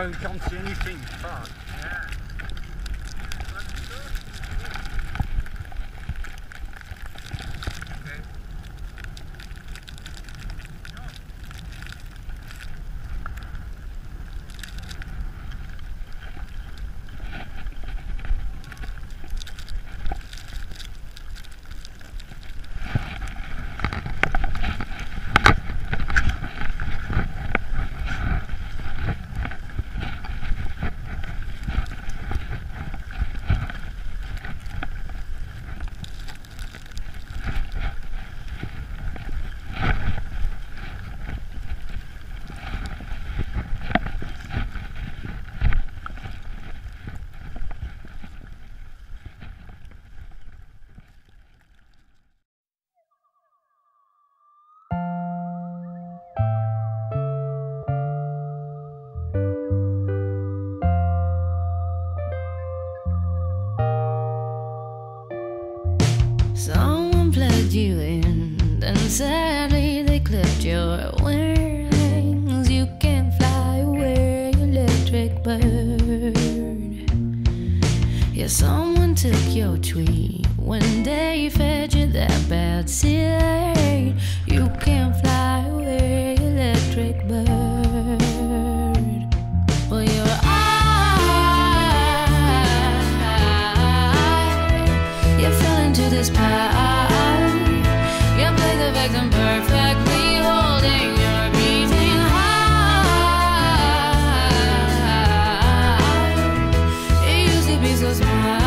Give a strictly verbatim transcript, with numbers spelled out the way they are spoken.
you can't see anything. Fuck. Yeah. Okay. Someone plugged you in, then sadly they clipped your wings. You can't fly away, electric bird. Yeah, someone took your tweet when they fed you that bad seed. You can't fly away, electric bird. Well, your eye, you fell into this pie. You play the victim perfectly, holding your breathing high. It used to be so smart.